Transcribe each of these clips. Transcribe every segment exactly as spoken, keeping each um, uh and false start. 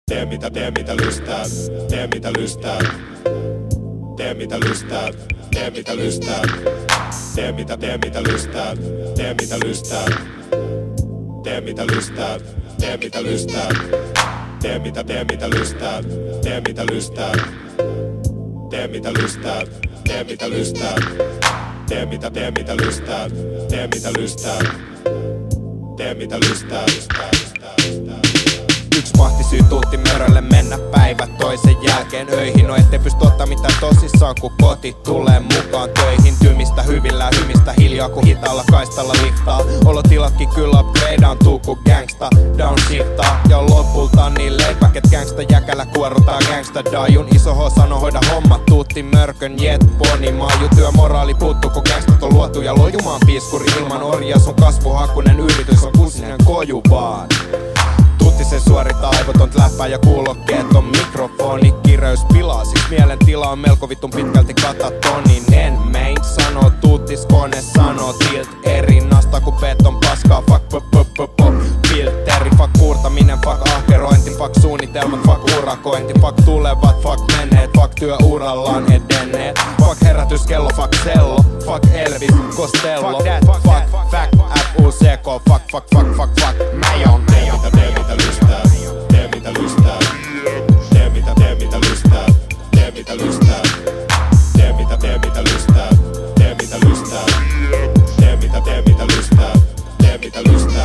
Tee mitä, tee mitä lystää, tee mitä lystää. Tee mitä lystää, tee mitä lystää. Tee mitä, tee mitä lystää, tee mitä lystää. Tee mitä lystää, tee mitä lystää. Tee mitä, tee mitä lystää, tee mitä lystää. Tee mitä lystää, tee mitä lystää. Tee mitä, tee mitä lystää, tee mitä lystää. Tee mitä lystää. Yks mahti syy tuutti mörölle mennä päivät toisen jälkeen öihin. No ette pysty ottaa mitään tosissaan kun koti tulee mukaan töihin. Tymistä hyvillä hymistä hiljaa kun hitaalla kaistalla liftaa. Olotilatkin kyllä upgradeantuu ku gangsta downshiftaa. Ja lopulta niin laidback et gangsta jäkällä kuorutaan gangsta dajun. Iso H sano hoida hommat tuutti mörkön jet poni. Maaju työ moraali puuttuu kun gangstat on luotu ja lojumaan piiskuri ilman orja. Sun kasvuhakunen yritys on kussinen koju vaan. Tuttisen suorittaa aivotont läppää ja kuulokkeet on mikrofoni. Kireys pilaa, siis mielentila on melko vittun pitkälti katatoninen. Main sanoo tuuttis, kone sanoo tilt eri. Nasta ku beton paskaa, fuck pop pop pop pop. Filteri, fuck kuurtaminen, fuck ahkerointi. Fuck suunnitelmat, fuck urakointi. Fuck tulevat, fuck menneet, fuck työurallaan edenneet. Fuck herätyskello, fuck sello. Fuck Elvis, Costello. Fuck that, fuck fact, F U C K. Fuck, fuck, fuck, fuck, fuck, Mayon. Tee mitä lystää, tee mitä lystää. Tee mitä, tee mitä lystää, tee mitä lystää. Tee mitä, tee mitä lystää, tee mitä lystää. Tee mitä, tee mitä lystää, tee mitä lystää.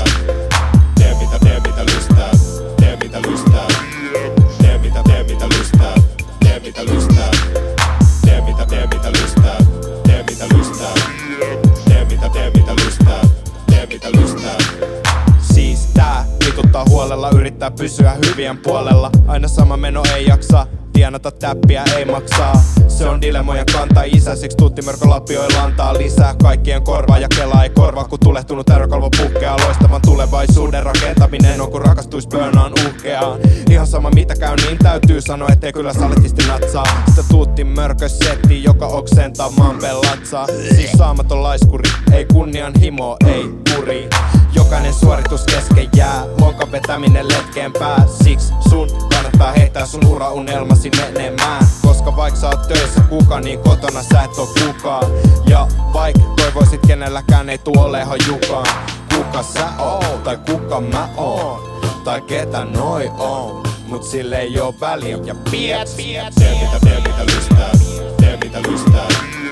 Tee mitä, tee mitä lystää, tee mitä lystää. Tee mitä, tee mitä lystää, tee mitä lystää. Tee mitä, tee mitä lystää, tee mitä lystää. Tee mitä, tee mitä lystää, tee mitä lystää. Siis tää vituttaa huolella, yrittää pysyä hyvien puolella. Aina sama meno ei jaksa, tienata täppiä ei maksaa. Se on dilemojen kanta isä, siksi tuuttimörkö lapioilla antaa lisää. Kaikkien korvaa ja kelaa ei korvaa, kun tulehtunut ärökalvo puhkeaa. Loistavan tulevaisuuden rakentaminen on kun rakastuis burnaan uhkeaan. Ihan sama mitä käy, niin täytyy sanoa, ettei kyllä saletisti natsaa. Sitä tuuttimörkö setti, joka oksentaa maan pelatsaa. Siis saamaton laiskuri, ei kunnianhimo, ei kuri. Jokainen suoritus kesken jää, lonkan vetäminen letkeen pää. Siks sun kannattaa heittää sun uraunelmasi menemään. Koska vaik sä oot töissä kuka, niin kotona sä et oo kukaan. Ja vaik toivoisit kenelläkään ei tuu olehan jukaan. Kuka sä oot, tai kuka mä oon, tai ketä noi on. Mut sille ei oo väliä ja piet, piet. Tee mitä, tee mitä lystää, tee mitä lystää.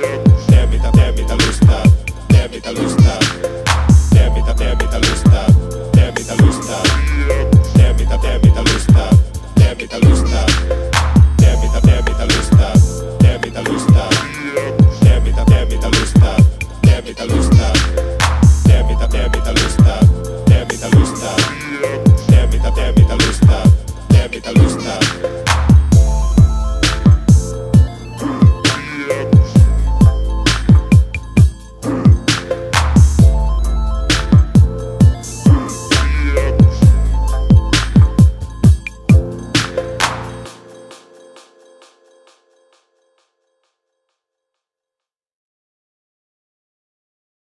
Tee mitä, tee mitä lystää, tee mitä lystää. Tee mitä, tee mitä lystää, tee mitä lystää. Tee mitä, tee mitä lystää.